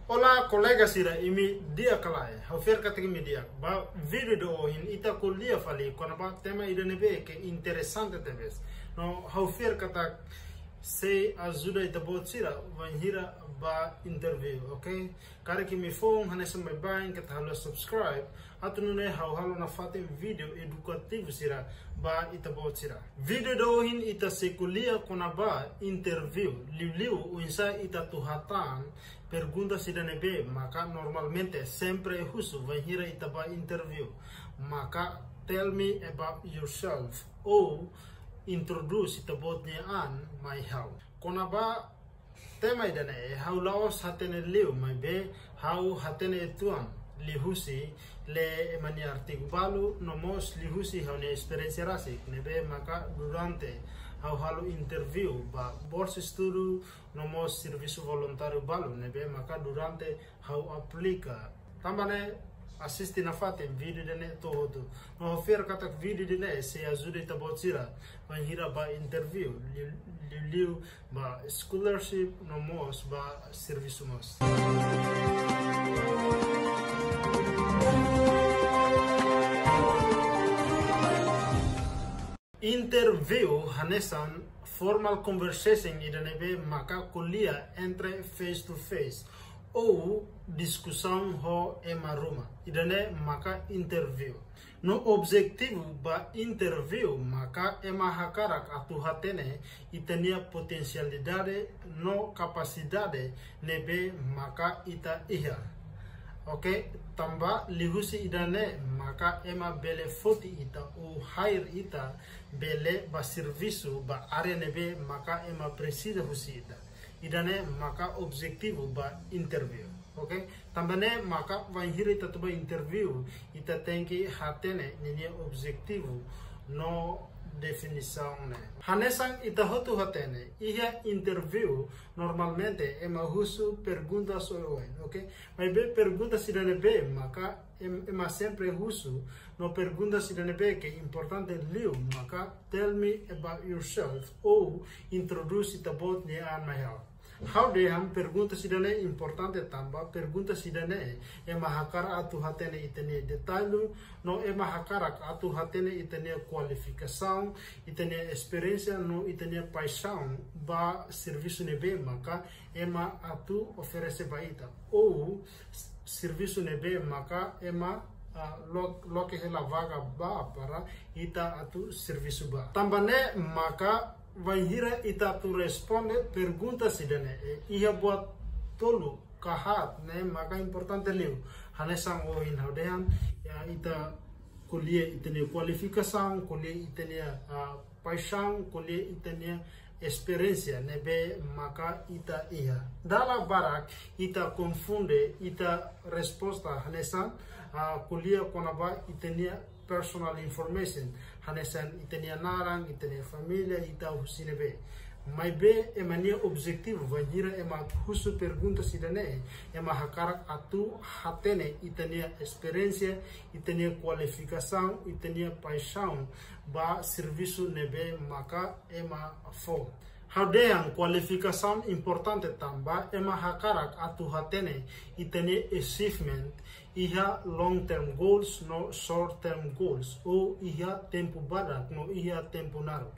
Olá, colegas, imi dia kalai. Hafer kata imi dia. Ba video do in ita kuliah fali. Kona ba tema ida nebe ke interessante teves. No hafer kata se ajuda ita bot sira vanhira ba interview, okay? Kare ki mi phone hane sampai bain kata halo subscribe. Atu nune halo na fatim video edukatif sira ba ita bot sira. Video do in ita se kuliah kona ba interview. Liu uinsa ita tuhatan perguntas ida nebe, maka normalmente sempre husu vanhira ita ba interview. Maka tell me about yourself ou introduce ita bot ni an my how. Kona ba tema ida ne how laos hatene liu my be how hatene etuan lihusi le emani artigo balu nomos lihusi how ne experiência rasik nebe maka durante how halo interview ba bolsa estudo nomos serviço voluntário balu nebe maka durante how aplica tambane assiste na fatem vídeo dene todo no ofer kata vídeo dene se ajuda ita botsira vanhira ba interview liu ba scholarship nomos ba serviço mos interview hanesan formal conversation idanebe maka kuliah entre face to face ou discussão ho emaruma idane maka interview no objetivo ba interview maka emahakarak atu hatene itania potensialidade no capacidade nebe maka ita iha. Oke, tambah lihusi idane maka ema bele foti ita o hire ita bele ba serviço ba area nebe maka ema precisa husi ita idane maka objetivo ba interview. Oke, tambane maka vanhira ita tuba interview ita tenki hatene nini objetivo no definição né. Hanesan ita hotu hatene iha interview normalmente ema husu perguntas oin, ok? Mas be perguntas idane be maka ema sempre husu no perguntas idane be que importante liu maka tell me about yourself ou introduce ita bot ni an mahal. How de ham perguntas idane importante tamba perguntas idane ema hakara atu hatene itene detalhe no ema hakara atu hatene itene qualificação itene experiência no itene paixão ba serviço nebe maka ema atu oferece baita ou serviço nebe maka ema lo que ela vaga ba para ita atu serviço ba tambane maka vanhira ita tu responde perguntas idane ia buat tolu kahat ne maka importante liu hanesang o in haudehan ya ita kuliah itene qualificação kuliah itene paixão kuliah itene experiência nebe maka ita ia dala barak ita confunde ita resposta hanesan kuliah konaba itene personal information hanesan itenia narang itenia família ita husinebe mai be emania objetivo vanhira ema husu perguntas idane ema hakarak atu hatene itenia experiência itenia qualificação itenia paixão ba serviço nebe maka ema fo hadeang qualificação importante tamba ema hakarak atu hatene itenia achievement iha long term goals no short term goals ou iha tempo badak no iha tempo naro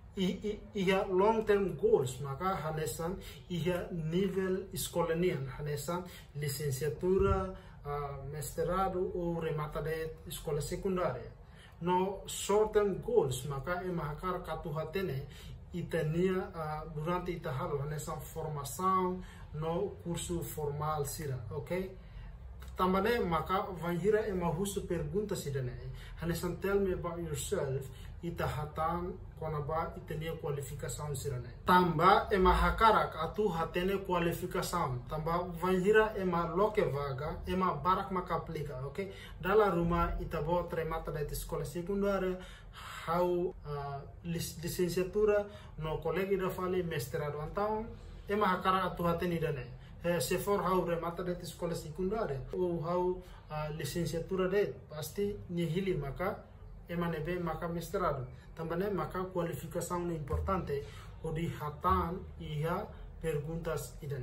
iha long term goals maka hanesan iha nível escolanian hanesan licenciatura mestrado ou remata de escola secundária no short term goals maka ema hakar katu hatene itania durante ita halo hanesan formação no curso formal sira, ok? Tambane maka vanhira ema husu perguntas idane hanesan tell me about yourself ita hatan konaba itenia qualificação sirane tamba ema hakarak atu hatene qualificação tamba vanhira ema loke vaga ema barak maka aplica, ok? Dala rumah ita bo tremata da escola secundária how licenciatura no colegi da fale mestrado então ema hakarak atu hatene idane se for how remata de escola secundária ou how licenciatura de pasti nihili maka emanebe maka mestrado também maka qualificação importante o di hatan iha perguntas idane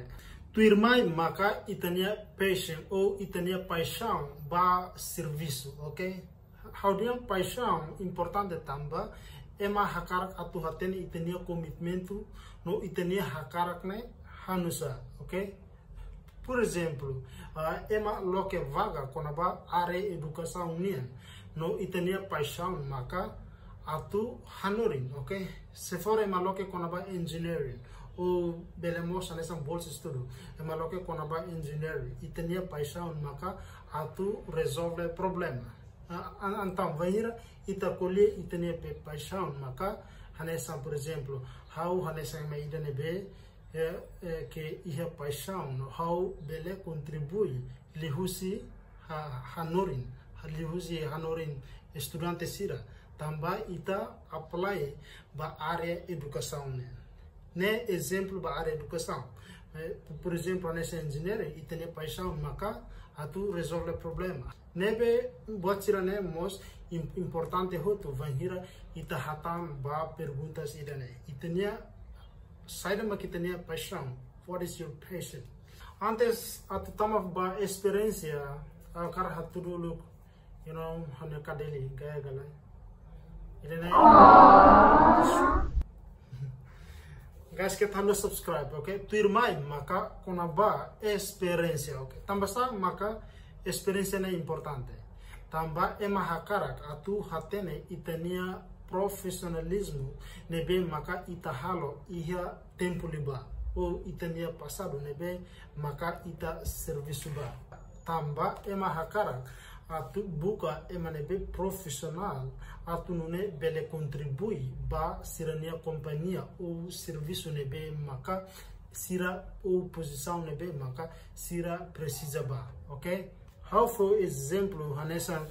Tu irmã maka itania passion ou itania paixão ba serviço, ok? How dia paixão importante tamba ema hakarak atu hatene itania commitmento no itania hakarak ne hanusa, ok? Por exemplo, ema loke vaga konaba are educação nian no itania paixão maka atu hanorin, ok? Se for ema loke konaba engineering o belemos nessa bolsa estudo ema loke konaba engineering itania paixão maka atu resolve problema. Então vai ita colher itania paixão maka hanessa, por exemplo, how hanessa me idanebe que ia paixão, how bele contribui lihusi hanorin estudante sira também ita apply ba área educação né exemplo ba área educação, por exemplo nessa engenharia itania paixão maka atu resolve problema nebe buat sira né mos importante hoto vanhira ita hatam ba perguntas idane itania saída ma kitania paixão. What is your passion? Antes atu tama ba experiência akar hatu dulu, you know, hanya kadeli gaya galai idane guys que tá no subscribe, ok? Tu irmã maka kona ba experiência, ok? Tamba sa maka experiência é importante. Tamba ema hakarak atu hatene itania profissionalismo nebe maka ita halo ia tempo liba ou itania passado nebe maka ita serviço ba. Tamba ema hakarak atu buka ema nebe profissional atu nune bele contribui ba sirania companhia ou serviço nebe maka sira ou posição nebe maka sira precisa ba, ok? How for exemplo hanessa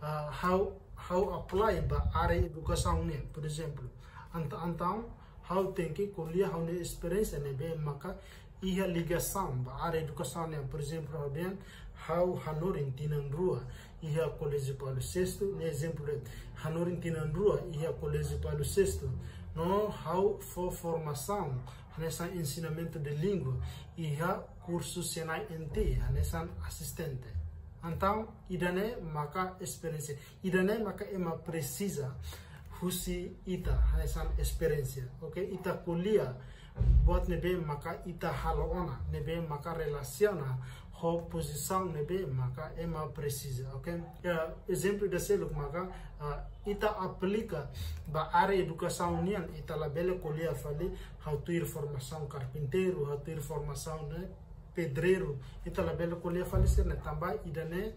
how apply ba área educação né, por exemplo, então how tem que colher how ne experiência né bem maka ia ligação ba área educação né, por exemplo bem how hanorin tinandrua ia colégio Paulo VI, né exemplo hanorin tinandrua ia colégio Paulo VI, no how for formação nessa ensinamento de língua ia curso Senai NT nessa assistente. Então, idane maka experiência, idane maka ema precisa husi ita hanesan experiência, ok? Ita kuliah buat nebe maka ita haloona nebe maka relaciona ho posição nebe maka ema precisa, ok? Exemplo de seluk maka ita aplica ba área educação nian ita labele kuliah fali how to ir formação carpinteiro, how to ir formação né pedreiro, ita la bela colher falecer né também idane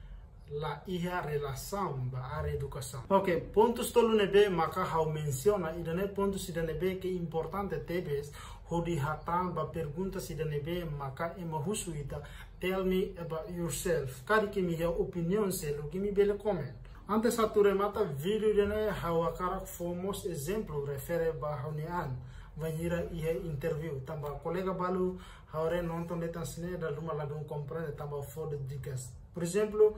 la ia relação ba área educação. Ok, pontos tolu nebe maka how menciona idane pontos idane be que importante tebes hodi hatan ba perguntas idane be maka emahusu ita tell me about yourself. Kari que minha opinião selo que me bele comment. Antes satu remata vídeo idane how akarak fomos exemplo refere ba haunian vanhira ia interview tamba colega balu haure nonton letan sine da luma ladung compreende tamba for the dicas. Por exemplo,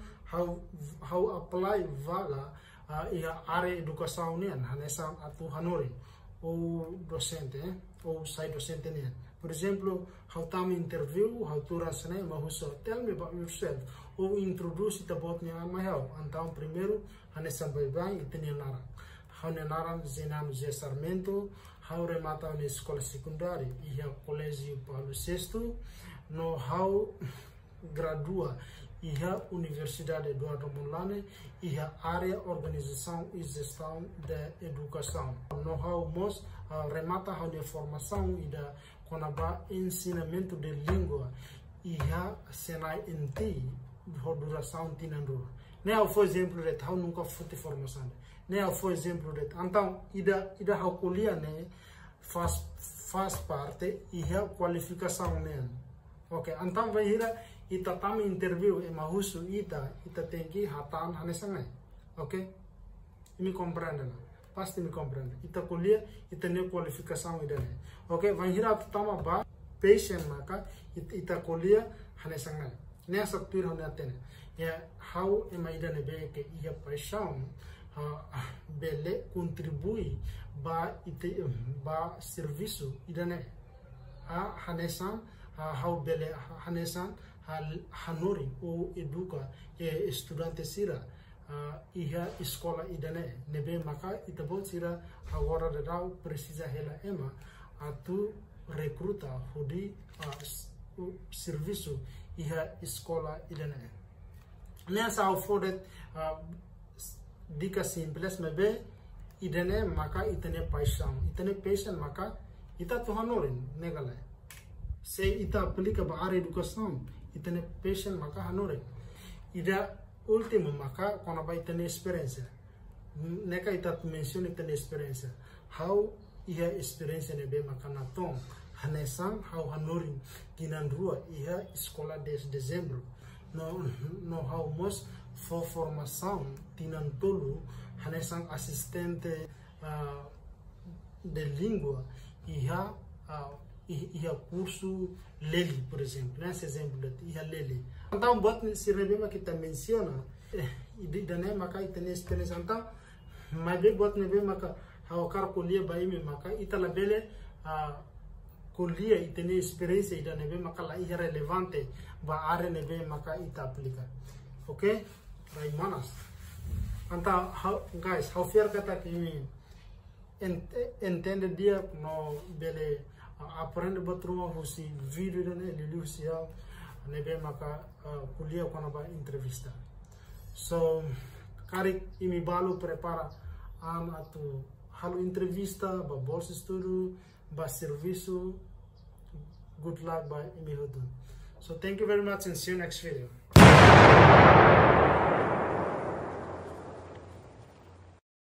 how apply vaga ia área educação nian hanessa atu hanorin ou docente ou sai docente nian. Por exemplo, how tam interview how tu rasane mahuso tell me about yourself ou introduce ita bot nian mahau. Então primeiro hanessa bye itenia nara how nenaran zenam ze Sarmento, how remata na escola secundária e a colégio Paulo VI, no how gradua e a Universidade Eduardo Mondlane e a área organização e gestão da educação. No how mos remata how de formação e da conaba ensinamento de língua e a Senai NT, duração tinandura. Né, for exemplo de how nunca foi formação. Né, for exemplo de então ida how colia né faz parte e a qualificação né. Ok, então vai ir ita tam interview e mahusu ita tem que hatan hanesang, ok? Me compreende não? Pasti me compreende. Ita colia ita ne qualificação ida né. Ok, vai ir a tama ba patient maka ita colia hanesang né sab tuir hone atene. Ya how ema ida ne be que ia paixão bele contribui ba serviço ida né a hanesang how bele hanesan hanori o educa e estudante sira iha escola idane nebe maka itabot sira agora de rau precisa hela ema atu recruta hudi serviço iha escola idane nessa ao fodet dica simples mebe idane maka itene paixão maka ita tu hanorin negala se ita aplica ba área educação itene paixão maka hanorin ida último maka quando vai ter experiência neka ita menciona itene experiência how iha experiência nebe maka na tom hanesan how hanorin kinan rua iha escola de dezembro no how mos for formação tinan tolu hanesan assistente de língua iha curso leli, por exemplo, nesse exemplo iha leli. Então bot se rebema que ta menciona idane maka itene experiência então mas be bot nebe maka how kar kolia baime maka itala bele kolia itene experiência idane be maka la iha relevante ba are nebe maka ita aplica. Okay? Rai manas. Então, guys, how fair kata que entende dia no bele aprende batruma husi vídeo dane lili husi ya nebe maka kuliah quando vai entrevista. So, kari imi balu prepara atu halu entrevista ba bolsa estudo ba serviço. Good luck by imi hodun. So thank you very much and see you next video.